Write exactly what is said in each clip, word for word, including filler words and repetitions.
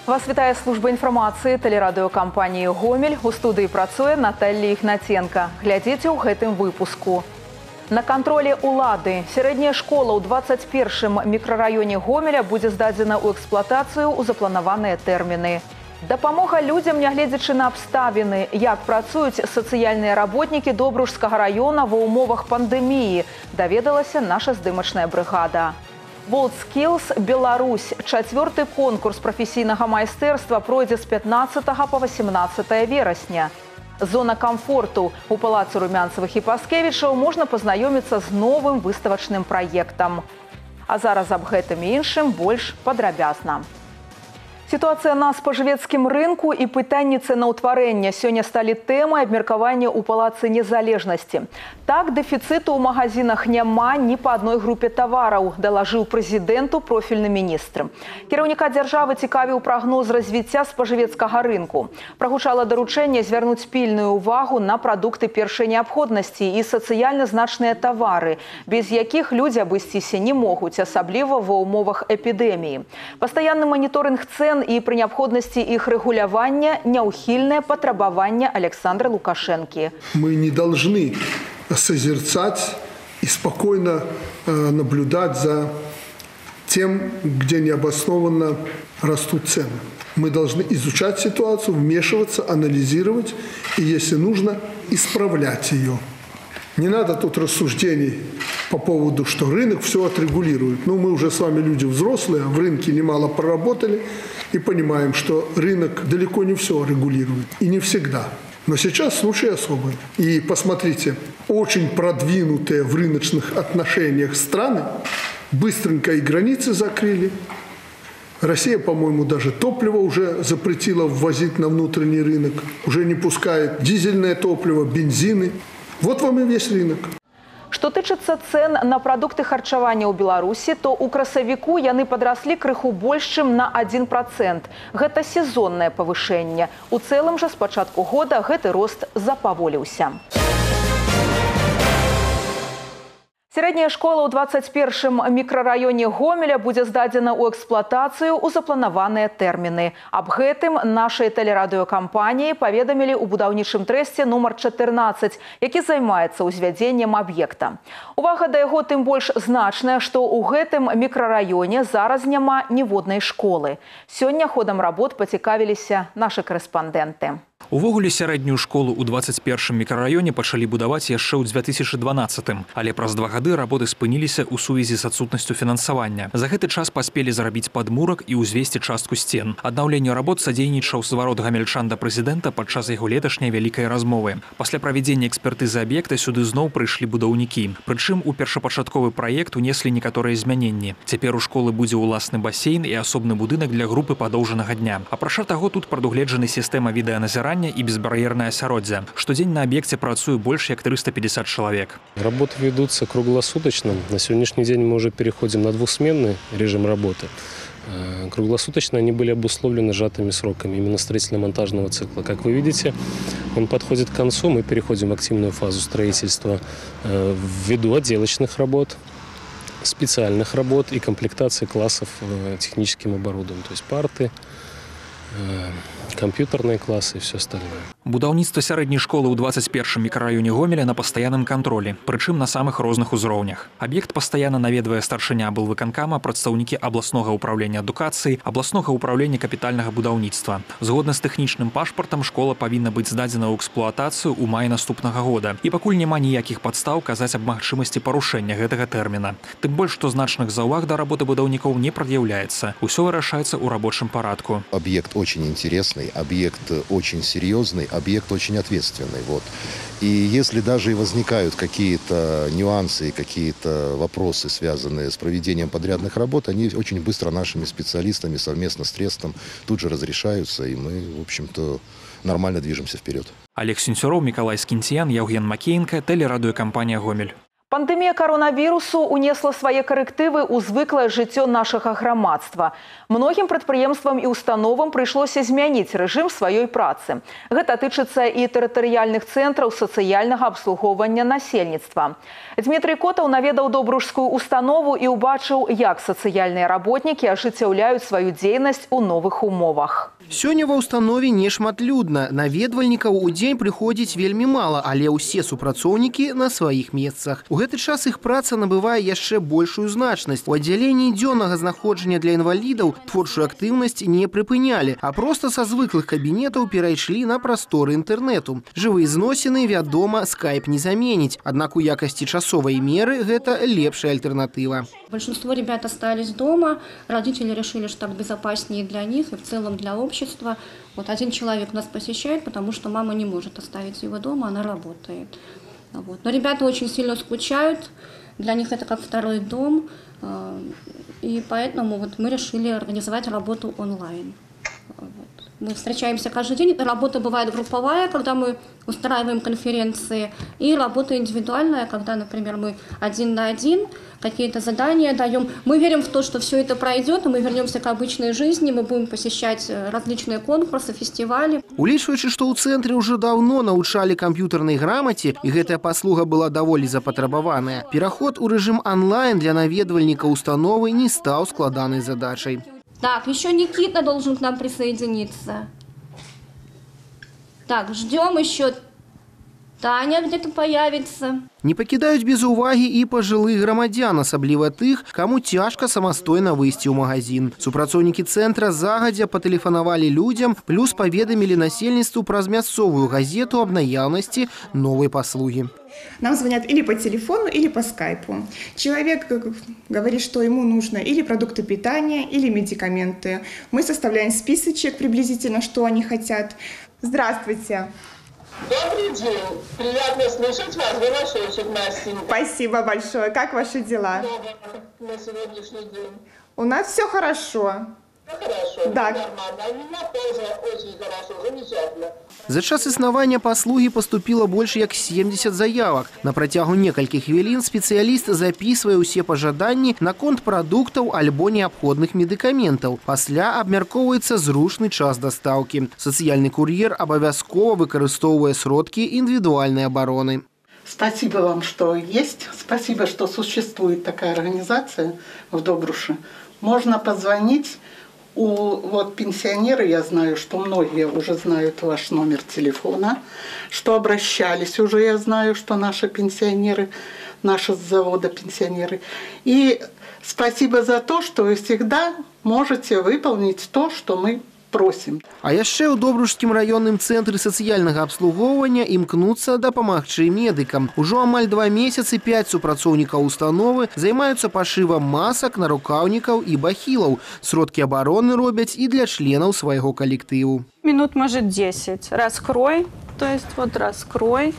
Вас вітае служба інфармацыі тэлерадыёкампаніі «Гомель». У студыі працуе Наталья Ігнаценка. Глядзіце ў гэтым выпуску. На кантролі ўлады сярэдняя школа ў дваццаць першым мікрараёне Гомеля будзе здадзена ў эксплуатацыю ў запланаваныя тэрміны. Дапамога людзям, нягледзячы на абставіны, як працуюць сацыяльныя работнікі Добружскага раёна ва ўмовах пандэміі, даведалася наша здымачная брыгада. WorldSkills Беларусь. Чацвёрты конкурс прафесійнага майстэрства пройдзе з пятнаццатага па васямнаццатае верасня. Зона камфорту. У палацы Румянцевых і Паскевічаў можна пазнаёміцца з новым выставачным праектам. А зараз аб гэтым і іншым больш падрабязна. Ситуация на спажывецкім рынку и пытанні цэнаўтварэння сёння сталі тэмай абмеркавання ў палацы Незалежнасці. Так, дэфіцыту ў магазинах няма ні па адной групе тавараў, далажыў прэзідэнту профільны міністр. Кіраўніка дзяржавы цікавіў прагноз развіцця спажывецкага рынку. Прагучала даручэнне звярнуць пільную ўвагу на прадукты першай неабходнасці і сацыяльна значныя тавары, без якіх людзі абысціся не могуць, асабліва ва ўмовах эпідэміі. Пастаянны маніторынг цэн и при необходимости их регулирования неухильное потребование Александра Лукашенко. Мы не должны созерцать и спокойно наблюдать за тем, где необоснованно растут цены. Мы должны изучать ситуацию, вмешиваться, анализировать и, если нужно, исправлять ее. Не надо тут рассуждений по поводу, что рынок все отрегулирует. Ну, мы уже с вами люди взрослые, в рынке немало проработали и понимаем, что рынок далеко не все регулирует. И не всегда. Но сейчас случай особый. И посмотрите, очень продвинутые в рыночных отношениях страны быстренько и границы закрыли. Россия, по-моему, даже топливо уже запретила ввозить на внутренний рынок. Уже не пускает дизельное топливо, бензины. Вот вам и весь рынок. Што тычыцца цэн на прадукты харчавання ў Беларусі, то ў красавіку яны падраслі крыху больш, чым на адзін працэнт. Гэта сезоннае павышэнне. У цэлым жа з пачатку года гэты рост запаволіўся. Сярэдняя школа ў дваццаць першым мікрараёне Гомеля будзе здадзена ў эксплуатацыю ў запланаваныя тэрміны. Аб гэтым нашай тэлерадыёкампаніі паведамілі ў будаўнічым трэсце нумар чатырнаццаць, які займаецца ўзвядзеннем аб'екта. Увага да яго тым больш значная, што ў гэтым мікрараёне зараз няма ніводнай школы. Сёння ходам работ пацікавіліся нашы карэспандэнты. Увогуле сярэднюю школу ў дваццаць першым мікрараёне пачалі будаваць яшчэ ў дзве тысячы дванаццатым, але праз два гады работы спыніліся ў сувязі з адсутнасцю фінансавання. За гэты час паспелі зарабіць падмурак і ўзвесці частку сцен. Аднаўленню работ садзейнічаў зварот гамельчан да прэзідэнта падчас яго леташняй вялікай размовы. Пасля правядзення экспертызы аб'екта сюды зноў прыйшлі будаўнікі. Прычым у першапачатковы праект унеслі некаторыя змяненні. Цяпер у школы будзе ўласны басейн і асобны будынак для групы падоўжанага дня. Апрача таго, тут прадугледжаны сістэма відэаназірання и безбарьерное асяроддзе. Штодзень на объекте працуе больше, як триста пятьдесят человек. Работы ведутся круглосуточно. На сегодняшний день мы уже переходим на двухсменный режим работы. Круглосуточно они были обусловлены сжатыми сроками именно строительно-монтажного цикла. Как вы видите, он подходит к концу. Мы переходим в активную фазу строительства ввиду отделочных работ, специальных работ и комплектации классов техническим оборудованием. То есть парты, компьютерные классы и все остальное. Будаўніцтва сярэдняй школы ў дваццаць першым мікрараёне Гомеля на пастаянным кантролі, прычым на самых розных узроўнях. Аб'ект пастаянна наведвае старшыня аблвыканкама, прадстаўнікі абласнога ўпраўлення адукацыі, абласнога ўпраўлення капітальнага будаўніцтва. Згодна з тэхнічным пашпартам школа павінна быць здадзена ў эксплуатацыю ў маі наступнага года. І пакуль няма ніякіх падстаў казаць аб магчымасці парушэння гэтага тэрміна. Тым больш, што значных заўваг да работы будаўнікоў не прад'яўляецца. Усё вырашаецца ў рабочым парадку. Объект очень интересный, объект очень серьезный, объект очень ответственный. Вот. И если даже и возникают какие-то нюансы, какие-то вопросы, связанные с проведением подрядных работ, они очень быстро нашими специалистами совместно с трестом тут же разрешаются, и мы, в общем-то, нормально движемся вперед. Олег Сенцюроў, Миколай Скинтиян, Евген Макеенко, телерадиокомпания «Гомель». Пандемія коронавірусу унесла свае карэктывы ў звыклае жыццё нашага грамадства. Многім прадпрыемствам і установам прыйшлося змяніць рэжым сваёй працы. Гэта тычыцца і тэрытарыяльных цэнтраў сацыяльнага абслугоўвання насельніцтва. Дмітрый Котаў наведаў добружскую установу і ўбачыў, як сацыяльныя работнікі ажыццяўляюць сваю дзейнасць у новых умовах. Сёння ва ўстанове не шматлюдна. Наведвальнікаў у дзень прыходзіць вельмі мала, але ўсе супрацоўнікі на сваіх месцах. У гэты час іх праца набывае яшчэ большую значнасць. У аддзяленні дзённага знаходжання для інвалідаў творчую актыўнасць не прыпынялі, а проста са звыклых кабінетаў перайшлі на прасторы інтэрнэту. Жывыя зносіны, вядома, скайп не заменіць. Аднак у якасці часовай меры гэта лепшая альтэрнатыва. Большинство ребят остались дома, родители решили, что так безопаснее для них и в целом для общества. Вот один человек нас посещает, потому что мама не может оставить его дома, она работает. Вот. Но ребята очень сильно скучают, для них это как второй дом, и поэтому вот мы решили организовать работу онлайн. Вот. Мы встречаемся каждый день. Работа бывает групповая, когда мы устраиваем конференции, и работа индивидуальная, когда, например, мы один на один какие-то задания даем. Мы верим в то, что все это пройдет, и мы вернемся к обычной жизни, мы будем посещать различные конкурсы, фестивали. Улічваючы, што ў цэнтры ўжо даўно навучалі камп'ютарнай грамаце, і гэтая паслуга была даволі запатрабаваная, пераход у рэжым онлайн для наведвальніка установы не стаў складанай задачай. Так, еще Никита должен к нам присоединиться. Так, ждем еще. Таня где-то появится. Не пакідаюць без увагі і пажылых грамадзян, асабліва тых, каму цяжка самастойна выйсці ў магазин. Супрацоўнікі цэнтра загадзя патэлефанавалі людзям, плюс паведамілі насельніцтву праз мясцовую газету аб наяўнасці новай паслугі. Нам звонят или по телефону, или по скайпу. Человек говорит, что ему нужно или продукты питания, или медикаменты. Мы составляем списочек приблизительно, что они хотят. Здравствуйте. Добрый день. Приятно слышать вас. Вы наш счетчик, Настенька. Спасибо большое. Как ваши дела? На сегодняшний день. У нас все хорошо. Хорошо, да. Нормально. У меня тоже очень хорошо, замечательно. За час існавання паслугі поступило больше як семьдесят заявак. На працягу некалькіх хвілін спецыяліст записывае ўсе пажаданні наконт прадуктаў альбо неабходных медыкаментаў. Пасля абмяркоўваецца зручны час дастаўкі. Сацыяльны кур'ер абавязкова выкарыстоўвае сродкі індывідуальнай абароны. Спасибо вам, что есть. Спасибо, что существует такая организация в Добруше. Можно позвонить. У вот пенсионеры, я знаю, что многие уже знают ваш номер телефона, что обращались уже, я знаю, что наши пенсионеры, наши с завода пенсионеры. И спасибо за то, что вы всегда можете выполнить то, что мы просим. А яшчэ ў Добружскім раённым цэнтры сацыяльнага абслугоўвання імкнуцца дапамагчы медыкам. Ужо амаль два месяцы пяць супрацоўнікаў установы займаюцца пашывам масак, нарукаўнікаў і бахілаў. Сродкі абароны робяць і для членаў свайго калектыву. Минут, может, десять. Раскрой, то есть вот раскрой.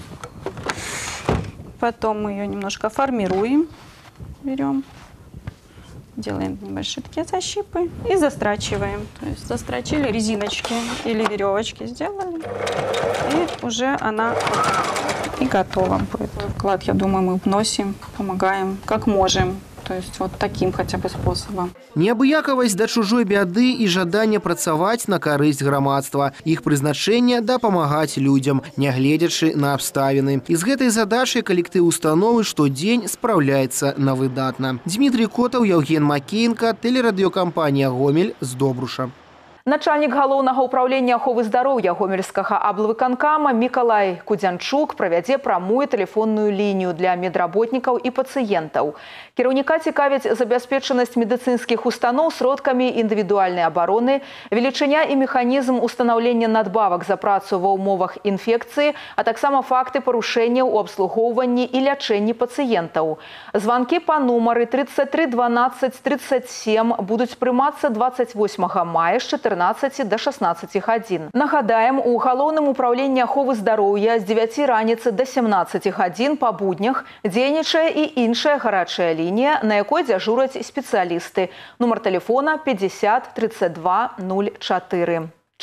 Потом мы ее немножко формируем. Берем. Делаем небольшие такие защипы и застрачиваем. То есть застрочили резиночки или веревочки сделали. И уже она и готова будет. Вклад, я думаю, мы вносим, помогаем как можем. То есть вот таким хотя бы способом. Неабыякавасць да чужой бяды і жаданне працаваць на карысць грамадства. Іх прызначэнне дапамагаць людзям, нягледзячы на абставіны. І з гэтай задачай калектыў установы штодзень спраўляецца на выдатна. Дмітрый Котаў, Яўген Макеенка, тэлерадыёкампанія «Гомель» з Добруша. Начальник галоўнага ўправлення аховы здароўя гомельскага аблвыканкама Мікалай Кудзянчук правядзе прамую тэлефонную лінію для медработнікаў і пацыентаў. Кіраўніка цікавіць забяспечанасць медыцынскіх устаноў сродкамі індывідуальнай абароны, велічыня і механізм устанаўлення надбавак за працу ва ўмовах інфекцыі, а таксама факты парушэнняў у абслугоўванні і лячэнні пацыентаў. Званкі па нумары тридцать три дванадцать тридцать семь будуць прымацца двадцать восьмага мая з чатырнаццаці да шаснаццаці гадзін. Нагадаем, у галоўным управленні аховы здароўя з дзевяці раніцы да сямнаццаці гадзін па буднях дзейнічае і іншая гарачая лінія, на якой дзяжураць спецыялісты. Нумар тэлефона пятьдесят тридцать два ноль четыре.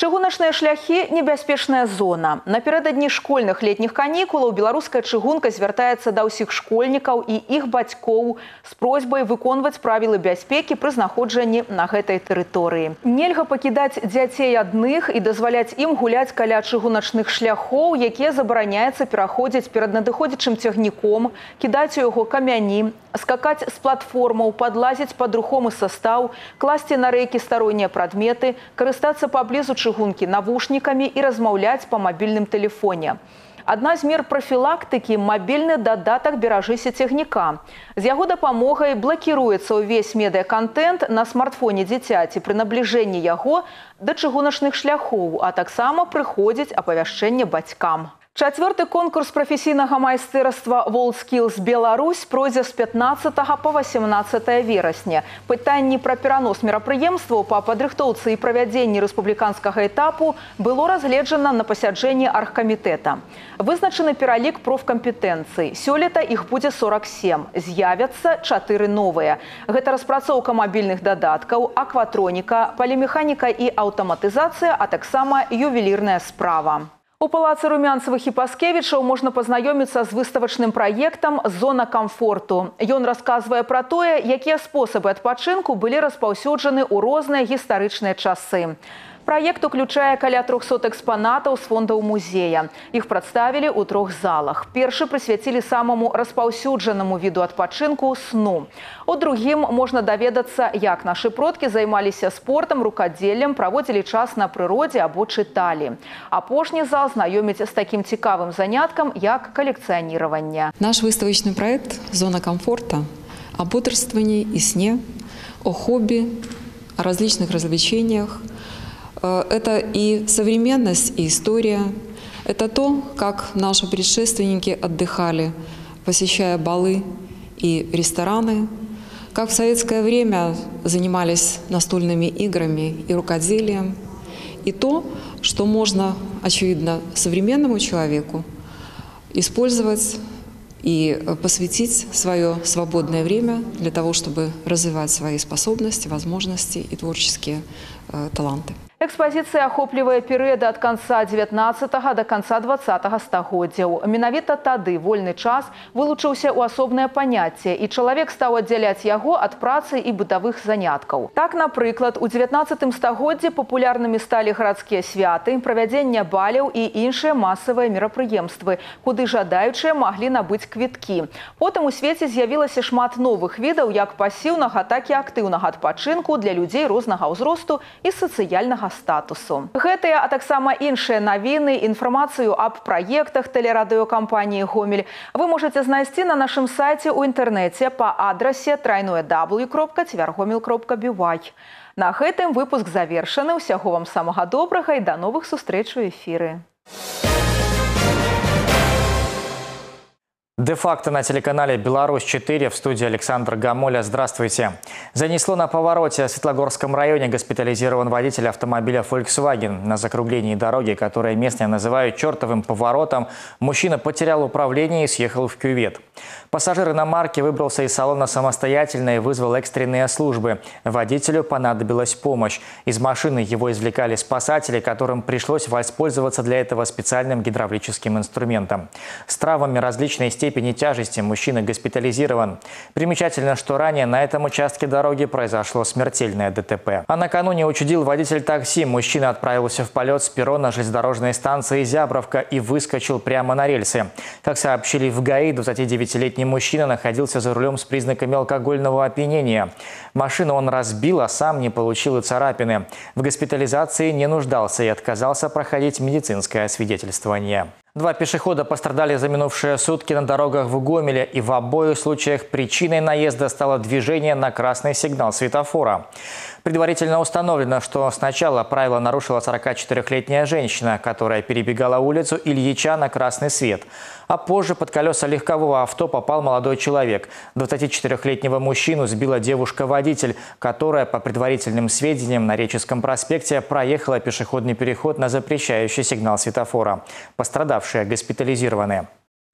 Чыгуначныя шляхі – небяспечная зона. Напердадні школьных летніх канікулаў беларуская чыгунка звяртаецца да ўсіх школьнікаў і іх бацькоў з просьбай выконваць правілы бяспекі пры знаходжанні на гэтай тэрыторыі. Нельга пакідаць дзяцей адных і дазваляць ім гуляць каля чыгуначных шляхоў, якія забараняецца пераходзіць перад надыходзячым цягніком, кідаць у яго камяні, скакаць з платформаў, падлазіць пад рухомы састаў, класці на рэйкі староннія прадметы, карыстацца паблізу чыгункі навушнікамі і размаўляць па мабільным тэлефоне. Адна з мер прафілактыкі – мабільны дадатак «Беражыся цягніка». З яго дапамогай блакіруецца ўвесь медыакантэнт на смартфоне дзіцяці пры набліжэнні яго да чыгуначных шляхоў, а таксама прыходзіць апавяшчэнне бацькам. Чацвёрты конкурс прафесійнага майстэрства WorldSkills Беларусь пройдзе з пятнаццатага па васямнаццатае верасня. Пытанні пра перанос мерапрыемстваў па падрыхтоўцы і правядзенні рэспубліканскага этапу было разгледжана на пасяджэнні аргкамітэта. Вызначаны пералік профкампетэнцый. Сёлета іх будзе сорак сем. З'явяцца чатыры новыя. Гэта распрацоўка мабільных дадаткаў, акватроніка, палімеханіка і аўтаматызацыя, а таксама ювелірная справа. У палацы Румянцевых і Паскевічаў можна пазнаёміцца з выставачным праектам «Зона камфорту». Ён расказвае пра тое, якія спосабы адпачынку былі распаўсюджаны ў розныя гістарычныя часы. Праект уключае каля трохсот экспанатаў з фондаў музея. Іх прадставілі ў трох залах. Першы прысвяцілі самаму распаўсюджанаму віду адпачынку – сну. У другім можна даведацца, як нашы продкі займаліся спортам, рукадзеллем, праводзілі час на прыродзе або чыталі. Апошні зал знаёміць з такім цікавым заняткам, як калекцыяніраванне. Наш выставочный проект «Зона комфорта» о бодрствовании и сне, о хобби, о различных развлечениях. Это и современность, и история. Это то, как наши предшественники отдыхали, посещая балы и рестораны, как в советское время занимались настольными играми и рукоделием. И то, что можно, очевидно, современному человеку использовать и посвятить свое свободное время для того, чтобы развивать свои способности, возможности и творческие э, таланты. Экспозіцыя ахоплівае перыяды ад канца дзевятнаццатага да канца дваццатага стагоддзяў. Менавіта тады вольны час вылучыўся ў асобнае паняцце, і чалавек стаў аддзяляць яго ад працы і бытавых заняткаў. Так, напрыклад, у дзевятнаццатым стагоддзі папулярнымі сталі гарадскія святы, правядзенне баляў і іншыя масавыя мерапрыемствы, куды жадаючыя маглі набыць квіткі. Потым у свеце з'явілася шмат новых відаў як пасіўнага, так і актыўнага адпачынку для людзей рознага ўзросту і сацыяльнага статусу. Гэтыя, а таксама іншыя навіны, інфармацыю аб праектах тэлерадыёкампаніі «Гомель» вы можаце знайсці на нашым сайце ў інтэрнэце па адрасе дабл ю дабл ю дабл ю кропка цвяргомель кропка бі вай. На гэтым выпуск завершаны. Усяго вам самага добрага і да новых сустрэч у эфіры. Де-факто на телеканале «Беларусь четыре», в студии Александр Гамоля. Здравствуйте. Занесло на повороте в Светлогорском районе. Госпитализирован водитель автомобиля Volkswagen. На закруглении дороги, которое местные называют чертовым поворотом, мужчина потерял управление и съехал в кювет. Пассажир иномарки выбрался из салона самостоятельно и вызвал экстренные службы. Водителю понадобилась помощь. Из машины его извлекали спасатели, которым пришлось воспользоваться для этого специальным гидравлическим инструментом. С травмами различной степени тяжести мужчина госпитализирован. Примечательно, что ранее на этом участке дороги произошло смертельное ДТП. А накануне учудил водитель такси. Мужчина отправился в полет с перрона железнодорожной станции Зябровка и выскочил прямо на рельсы. Как сообщили в ГАИ, двадцатидевятилетний мужчина находился за рулем с признаками алкогольного опьянения. Машину он разбил, а сам не получил и царапины. В госпитализации не нуждался и отказался проходить медицинское освидетельствование. Два пешехода пострадали за минувшие сутки на дорогах в Гомеле, и в обоих случаях причиной наезда стало движение на красный сигнал светофора. Предварительно установлено, что сначала правило нарушила сорокачетырёхлетняя женщина, которая перебегала улицу Ильича на красный свет. А позже под колеса легкового авто попал молодой человек. двадцатичетырёхлетнего мужчину сбила девушка-водитель, которая, по предварительным сведениям, на Реческом проспекте проехала пешеходный переход на запрещающий сигнал светофора. Пострадавшие госпитализированы.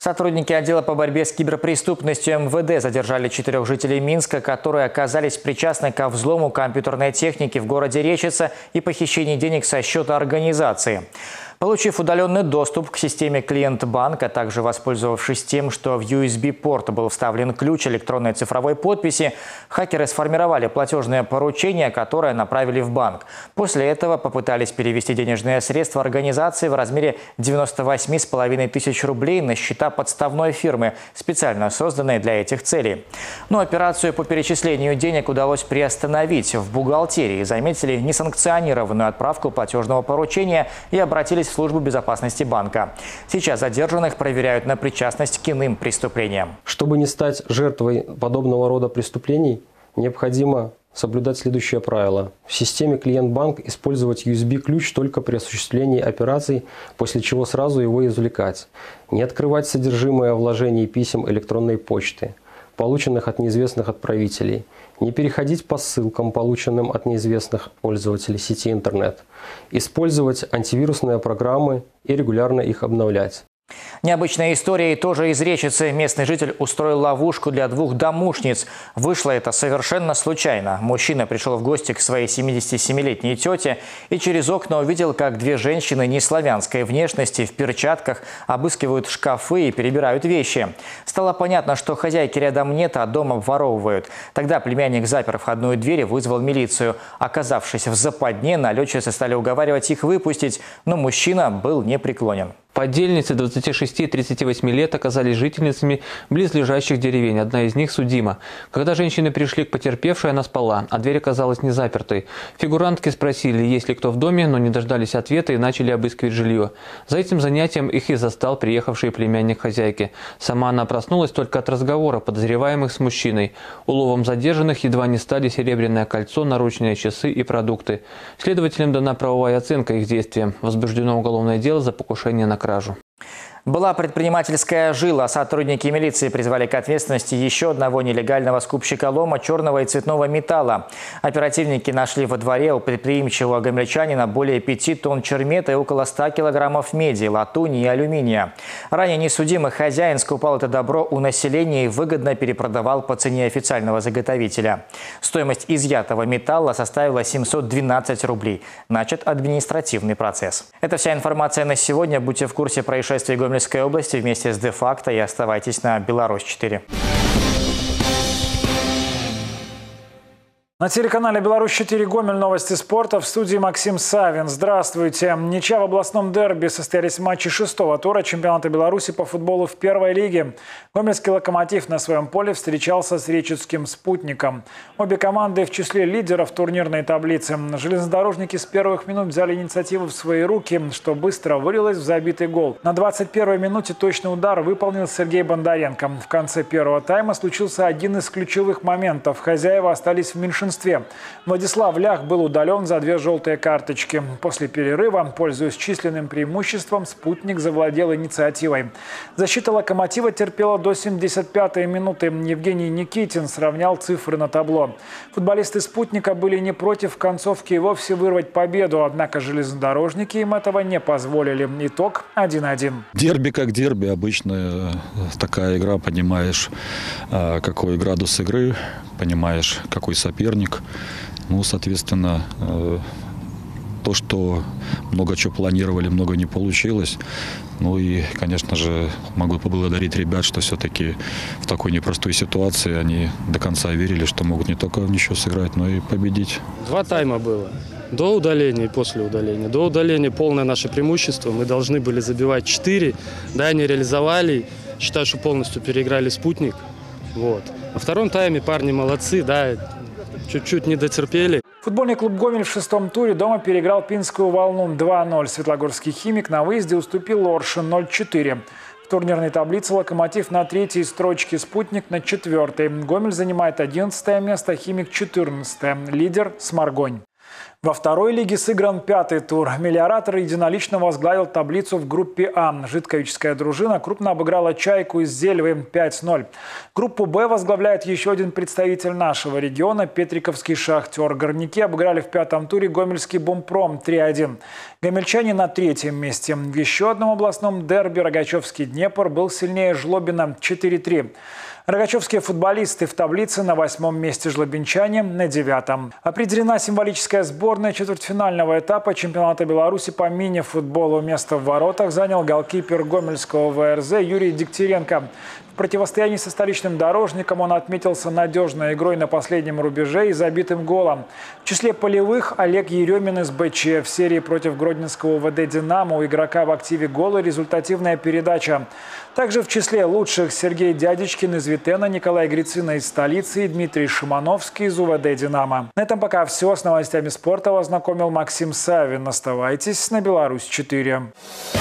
Сотрудники отдела по борьбе с киберпреступностью эм вэ дэ задержали четырех жителей Минска, которые оказались причастны ко взлому компьютерной техники в городе Речица и похищению денег со счета организации. Получив удаленный доступ к системе клиент-банк, а также воспользовавшись тем, что в ю эс би-порт был вставлен ключ электронной цифровой подписи, хакеры сформировали платежное поручение, которое направили в банк. После этого попытались перевести денежные средства организации в размере девяноста восьми с половиной тысяч рублей на счета подставной фирмы, специально созданной для этих целей. Но операцию по перечислению денег удалось приостановить. В бухгалтерии заметили несанкционированную отправку платежного поручения и обратились в службу безопасности банка. Сейчас задержанных проверяют на причастность к иным преступлениям. Чтобы не стать жертвой подобного рода преступлений, необходимо соблюдать следующее правило. В системе клиент-банк использовать ю эс би-ключ только при осуществлении операций, после чего сразу его извлекать. Не открывать содержимое вложений писем электронной почты, полученных от неизвестных отправителей. Не переходить по ссылкам, полученным от неизвестных пользователей сети интернет. Использовать антивирусные программы и регулярно их обновлять. Необычная история и тоже из Речицы. Местный житель устроил ловушку для двух домушниц. Вышло это совершенно случайно. Мужчина пришел в гости к своей семидесятисемилетней тете и через окна увидел, как две женщины неславянской внешности в перчатках обыскивают шкафы и перебирают вещи. Стало понятно, что хозяйки рядом нет, а дом обворовывают. Тогда племянник запер входную дверь и вызвал милицию. Оказавшись в западне, налетчицы стали уговаривать их выпустить, но мужчина был непреклонен. Подельницы двадцати шести и тридцати восьми лет оказались жительницами близлежащих деревень. Одна из них – Судима. Когда женщины пришли к потерпевшей, она спала, а дверь оказалась не запертой. Фигурантки спросили, есть ли кто в доме, но не дождались ответа и начали обыскивать жилье. За этим занятием их и застал приехавший племянник хозяйки. Сама она проснулась только от разговора подозреваемых с мужчиной. Уловом задержанных едва не стали серебряное кольцо, наручные часы и продукты. Следователям дана правовая оценка их действиям. Возбуждено уголовное дело за покушение на кражу. Была предпринимательская жила. Сотрудники милиции призвали к ответственности еще одного нелегального скупщика лома, черного и цветного металла. Оперативники нашли во дворе у предприимчивого гомельчанина более пяти тонн чермета и около ста килограммов меди, латуни и алюминия. Ранее несудимый хозяин скупал это добро у населения и выгодно перепродавал по цене официального заготовителя. Стоимость изъятого металла составила семьсот двенадцать рублей. Начат административный процесс. Это вся информация на сегодня. Будьте в курсе происшествий Гомельской области вместе с Де-факто и оставайтесь на Беларусь четыре. На телеканале «Беларусь четыре» Гомель. Новости спорта. В студии Максим Савин. Здравствуйте. Ничья в областном дерби. Состоялись матчи шестого тура чемпионата Беларуси по футболу в первой лиге. Гомельский «Локомотив» на своем поле встречался с речицким «Спутником». Обе команды в числе лидеров турнирной таблицы. Железнодорожники с первых минут взяли инициативу в свои руки, что быстро вылилось в забитый гол. На двадцать первой минуте точный удар выполнил Сергей Бондаренко. В конце первого тайма случился один из ключевых моментов. Хозяева остались в меньшинстве. Владислав Лях был удален за две желтые карточки. После перерыва, пользуясь численным преимуществом, «Спутник» завладел инициативой. Защита «Локомотива» терпела до семьдесят пятой минуты. Евгений Никитин сравнял цифры на табло. Футболисты «Спутника» были не против в концовке и вовсе вырвать победу, однако железнодорожники им этого не позволили. Итог один один. Дерби как дерби. Обычно такая игра, понимаешь, какой градус игры, понимаешь, какой соперник. Ну, соответственно, то, что много чего планировали, много не получилось. Ну и, конечно же, могу поблагодарить ребят, что все-таки в такой непростой ситуации они до конца верили, что могут не только в ничью сыграть, но и победить. Два тайма было. До удаления и после удаления. До удаления полное наше преимущество. Мы должны были забивать четыре. Да, не реализовали. Считаю, что полностью переиграли «Спутник». Вот. Во втором тайме парни молодцы, да, чуть-чуть не дотерпели. Футбольный клуб «Гомель» в шестом туре дома переиграл Пинскую волну два ноль. Светлогорский «Химик» на выезде уступил Оршин ноль четыре. В турнирной таблице «Локомотив» на третьей строчке, «Спутник» на четвертой. «Гомель» занимает одиннадцатое место, «Химик» четырнадцатое. Лидер «Сморгонь». Во второй лиге сыгран пятый тур. «Мелиоратор» единолично возглавил таблицу в группе А. Жидковическая дружина крупно обыграла «Чайку» из Зельвы пять ноль. Группу Б возглавляет еще один представитель нашего региона – Петриковский «Шахтер». Горняки обыграли в пятом туре гомельский «Бумпром» три один. Гомельчане на третьем месте. В еще одном областном дерби Рогачевский «Днепр» был сильнее Жлобина четыре три. Рогачевские футболисты в таблице на восьмом месте, жлобинчане на девятом. Определена символическая сборная четвертьфинального этапа чемпионата Беларуси по мини-футболу. Место в воротах занял голкипер гомельского ВРЗ Юрий Дегтяренко. В противостоянии со столичным дорожником он отметился надежной игрой на последнем рубеже и забитым голом. В числе полевых Олег Еремин из БЧ. В серии против гродненского УВД «Динамо» у игрока в активе гол и результативная передача. Также в числе лучших Сергей Дядечкин из Витена, Николай Грицина из столицы и Дмитрий Шимановский из УВД «Динамо». На этом пока все. С новостями спорта вас знакомил Максим Савин. Оставайтесь на Беларусь четыре.